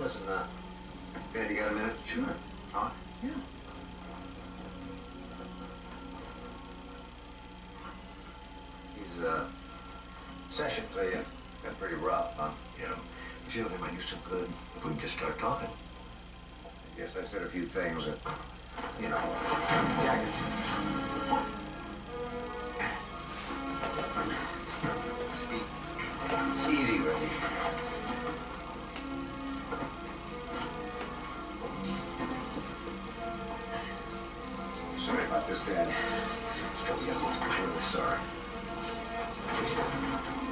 Listen, Dad, you got a minute? Sure. Huh? Yeah. These, sessions, they, been pretty rough, huh? Yeah. You know, they might do some good if we can just start talking. I guess I said a few things that, you know. It's easy with you. Sorry about this, Dad. Let's go, yo. I'm really sorry.